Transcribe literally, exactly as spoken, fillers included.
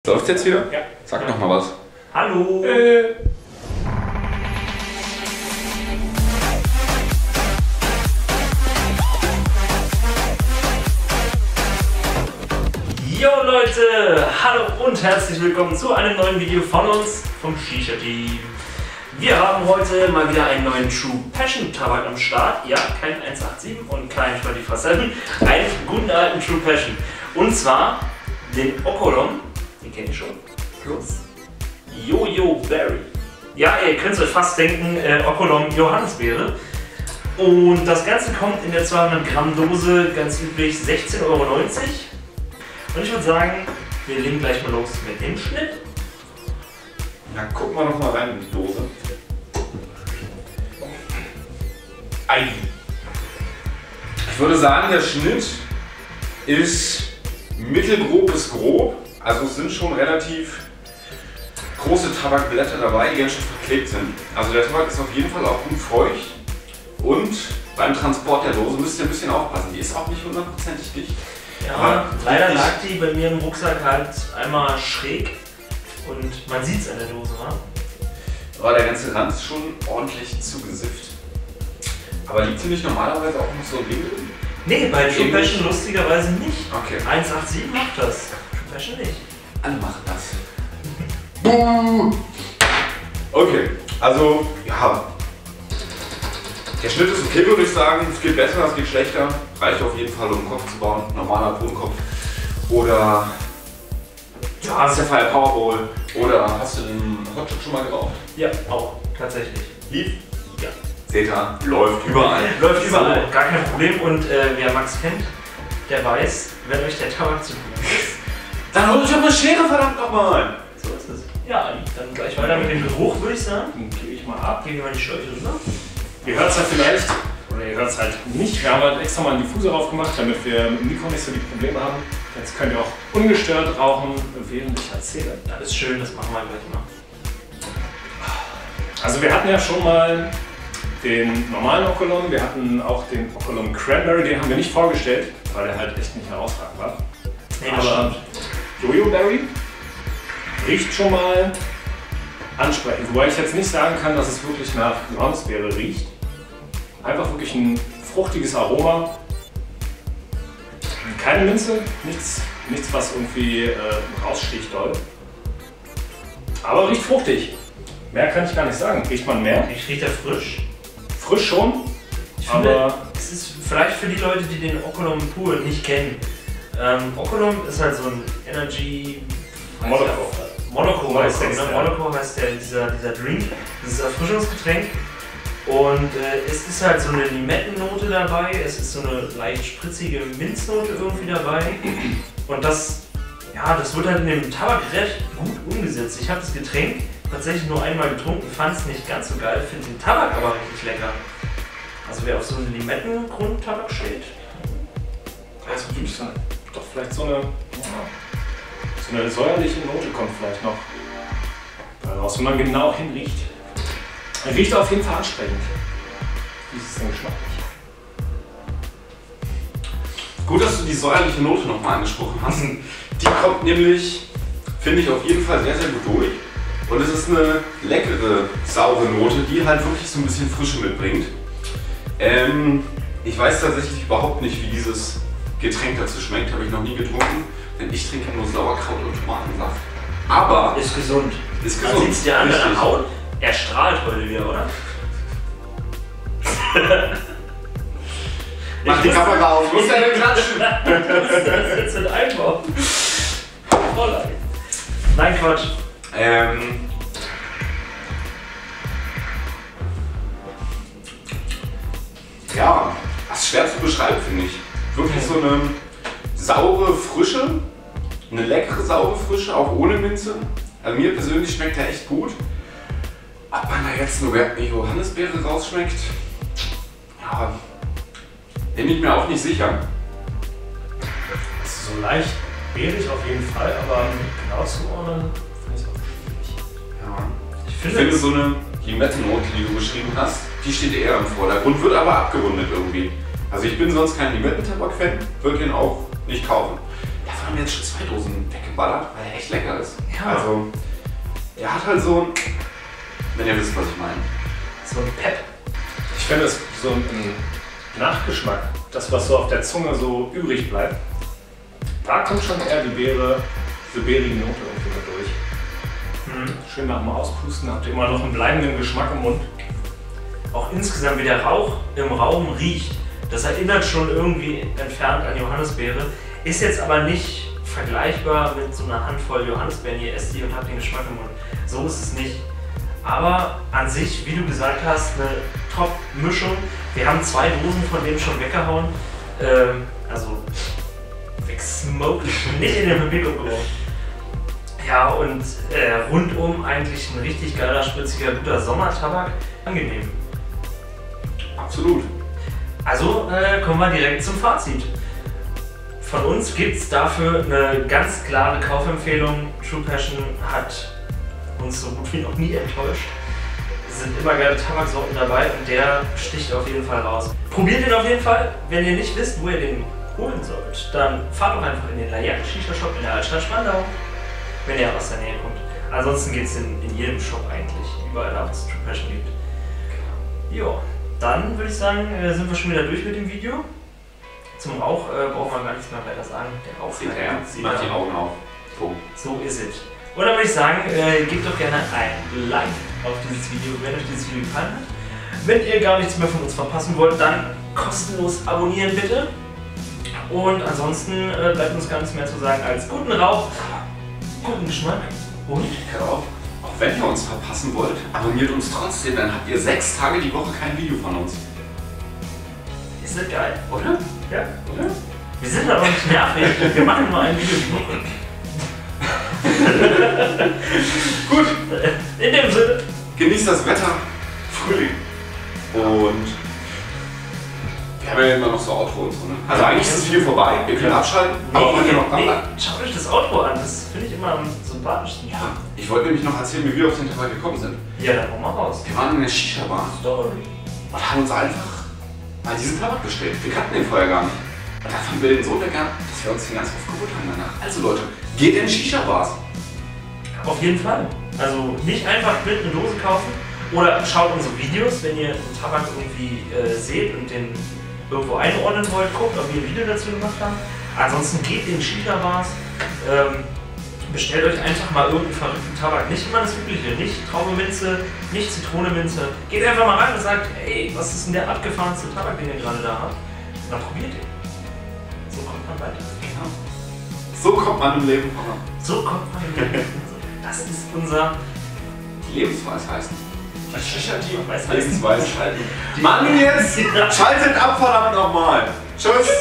Läuft jetzt wieder? Ja. Sag ja. noch mal was. Hallo! Äh. Jo Leute, hallo und herzlich willkommen zu einem neuen Video von uns, vom Shisha Team. Wir haben heute mal wieder einen neuen True Passion Tabak am Start. Ja, kein eins acht sieben und kein vierundzwanzig sieben, einen guten alten True Passion. Und zwar den Okolom, den kenne ich schon, plus Jojo Berry. Ja, ihr könnt es euch fast denken, äh, Okolom Johannisbeere. Und das Ganze kommt in der zweihundert Gramm Dose, ganz üblich sechzehn Euro neunzig. Und ich würde sagen, wir legen gleich mal los mit dem Schnitt. Na, gucken wir noch mal rein in die Dose. Ei. Ich würde sagen, der Schnitt ist mittelgrob bis grob. Also es sind schon relativ große Tabakblätter dabei, die ganz schön verklebt sind. Also der Tabak ist auf jeden Fall auch gut feucht. Und beim Transport der Dose müsst ihr ein bisschen aufpassen. Die ist auch nicht hundertprozentig dicht. Ja, aber leider lag die bei mir im Rucksack halt einmal schräg und man sieht es an der Dose, wa? Aber der ganze Rand ist schon ordentlich zugesifft. Aber liegt sie nicht normalerweise auch noch so ein Ding drin? Nee, bei True Passion lustigerweise nicht. Okay. eins acht sieben macht das, True Passion nicht. Alle machen das. Buh! Okay, also ja. Der Schnitt ist okay, würde ich sagen. Es geht besser, es geht schlechter. Reicht auf jeden Fall, um einen Kopf zu bauen. Normaler Tonkopf. Oder ja, das ist der Fire Powerball. Oder hast du den Hotshot schon mal geraucht? Ja, auch, tatsächlich. Lief? Ja. Seht ihr, läuft überall. Läuft überall, so. Gar kein Problem. Und äh, wer Max kennt, der weiß, wenn euch der Tabak zu gut ist, dann holt euch doch eine Schere, verdammt nochmal! So ist es. Ja, dann gleich weiter mit dem Geruch, würde ich sagen. Den gebe ich mal ab, gebe ich mal die Schläuche rüber. Ihr hört es ja vielleicht, oder ihr hört es halt nicht. Wir haben halt extra mal einen Diffuser drauf gemacht, damit wir mit dem Mikro nicht so die Probleme haben. Jetzt könnt ihr auch ungestört rauchen, während ich erzähle. Das ist schön, das machen wir gleich mal. Also wir hatten ja schon mal den normalen Okolom, wir hatten auch den Okolom Cranberry, den haben wir nicht vorgestellt, weil der halt echt nicht herausragend war. Nee, das Aber Jojo Berry riecht schon mal ansprechend, wobei ich jetzt nicht sagen kann, dass es wirklich nach Johannisbeere riecht. Einfach wirklich ein fruchtiges Aroma. Keine Minze, nichts, nichts was irgendwie äh, raussticht doll. Aber riecht fruchtig. Mehr kann ich gar nicht sagen. Riecht man mehr? Ich rieche frisch. Frisch schon. Ich finde, aber es ist vielleicht für die Leute, die den Okolom pur nicht kennen. Ähm, Okolom ist halt so ein Energy... Monaco. Monaco heißt der, ne? Monaco heißt der, dieser, dieser Drink, dieses Erfrischungsgetränk. Und äh, es ist halt so eine Limettennote dabei, es ist so eine leicht spritzige Minznote irgendwie dabei. Und das, ja, das wird halt in dem Tabak recht gut umgesetzt. Ich habe das Getränk tatsächlich nur einmal getrunken, fand es nicht ganz so geil, finde den Tabak aber richtig lecker. Also wer auf so einen Limettengrundtabak steht. Das ist wirklich so, doch vielleicht so eine, so eine säuerliche Note kommt vielleicht noch daraus, wenn man genau hinriecht. Er riecht auf jeden Fall ansprechend. Wie ist es denn geschmacklich? Gut, dass du die säuerliche Note nochmal angesprochen hast. Die kommt nämlich, finde ich, auf jeden Fall sehr, sehr gut durch. Und es ist eine leckere, saure Note, die halt wirklich so ein bisschen Frische mitbringt. Ähm, ich weiß tatsächlich überhaupt nicht, wie dieses Getränk dazu schmeckt. Habe ich noch nie getrunken. Denn ich trinke nur Sauerkraut und Tomatensaft. Aber ist gesund. Ist Man gesund. sieht es dir an Richtig. der Haut. Er strahlt heute wieder, oder? Mach die Kamera auf, muss ja denn klatschen! Das jetzt mit einbauen. Vorlage. Nein, Quatsch. Ähm. Ja, das ist schwer zu beschreiben, finde ich. Wirklich so eine saure Frische, eine leckere saure Frische, auch ohne Minze. Also mir persönlich schmeckt der echt gut. Ob man da jetzt nur eine Johannisbeere rausschmeckt, ja, bin ich mir auch nicht sicher. Das ist so leicht beerig auf jeden Fall, aber genau zuordnen finde ich es auch schwierig. Ja. Ich Ich finde, finde so eine Limettennote, die du beschrieben hast, die steht eher im Vordergrund, wird aber abgerundet irgendwie. Also ich bin sonst kein Limettentabak-Fan, würde den auch nicht kaufen. Der haben jetzt schon zwei Dosen weggeballert, weil er echt lecker ist. Ja. Also, er hat halt so ein, wenn ihr wisst, was ich meine. So ein Pep. Ich finde es so ein Nachgeschmack, das was so auf der Zunge so übrig bleibt, da kommt schon eher die Beere, diese beerige Note irgendwie mit durch. Mhm. Schön nach dem Auspusten habt ihr immer noch einen bleibenden Geschmack im Mund. Auch insgesamt, wie der Rauch im Raum riecht, das erinnert schon irgendwie entfernt an Johannisbeere, ist jetzt aber nicht vergleichbar mit so einer Handvoll Johannisbeeren. Ihr esst die und habt den Geschmack im Mund. So ist es nicht. Aber an sich, wie du gesagt hast, eine Top-Mischung. Wir haben zwei Dosen von dem schon weggehauen. Ähm, also wegsmoked, nicht in den Papierkorb geworfen. Ja, und äh, rundum eigentlich ein richtig geiler, spritziger, guter Sommertabak. Angenehm. Absolut. Also äh, kommen wir direkt zum Fazit. Von uns gibt es dafür eine ganz klare Kaufempfehlung. True Passion hat uns so gut wie noch nie enttäuscht. Es sind immer geile Tabaksorten dabei und der sticht auf jeden Fall raus. Probiert ihn auf jeden Fall. Wenn ihr nicht wisst, wo ihr den holen sollt, dann fahrt doch einfach in den Layak Shisha Shop in der Altstadt Spandau, wenn ihr aus der Nähe kommt. Ansonsten gibt es in, in jedem Shop eigentlich, überall da, wo es True Passion gibt. Jo, dann würde ich sagen, sind wir schon wieder durch mit dem Video. Zum Rauch äh, brauchen wir gar nichts mehr weiter sagen. Der Rauch Sieht er, macht die Augen auf. Punkt. So ist es. Und dann würde ich sagen, äh, gebt doch gerne ein Like auf dieses Video, wenn euch dieses Video gefallen hat. Wenn ihr gar nichts mehr von uns verpassen wollt, dann kostenlos abonnieren bitte. Und ansonsten äh, bleibt uns gar nichts mehr zu sagen als guten Rauch, guten Geschmack und Hört auf. Auch wenn ihr uns verpassen wollt, abonniert uns trotzdem, dann habt ihr sechs Tage die Woche kein Video von uns. ist das geil, Oder? ja? Oder? Wir sind aber nicht nervig, wir machen nur ein Video die Woche. Gut, In dem Sinne. genießt das Wetter, Frühling. Und wir haben ja immer noch so Outro und so, ne? Also eigentlich ist das Video vorbei, ihr könnt abschalten, aber wollt ihr noch nee, dranbleiben? schaut euch das Outro an, das finde ich immer am sympathischsten. Ja, ich wollte nämlich noch erzählen, wie wir auf den Tabak gekommen sind. Ja, dann hau mal raus. Wir waren in der Shisha-Bar Story. und haben uns einfach mal diesen Tabak bestellt. Wir kannten den vorher gar nicht. Und da fanden wir den so lecker, dass wir uns den ganz oft geholt haben danach. Also Leute, geht in Shisha-Bars. Auf jeden Fall. Also nicht einfach blind eine Dose kaufen oder schaut unsere Videos, wenn ihr einen Tabak irgendwie äh, seht und den irgendwo einordnen wollt, guckt, ob wir ein Video dazu gemacht haben. Ansonsten geht in Shisha-Bars, ähm, bestellt euch einfach mal irgendeinen verrückten Tabak. Nicht immer das Übliche, nicht Traubeminze, nicht Zitroneminze. Geht einfach mal rein und sagt, ey, was ist denn der abgefahrenste Tabak, den ihr gerade da habt? Und dann probiert ihn. So kommt man weiter. Genau. So kommt man im Leben voran. So kommt man im Leben. Das ist unser Die Lebensweisheiten. Die Shisha-Team Weisheiten. Lebensweisheiten. Mann, jetzt! Schaltet ab, verdammt nochmal! Tschüss!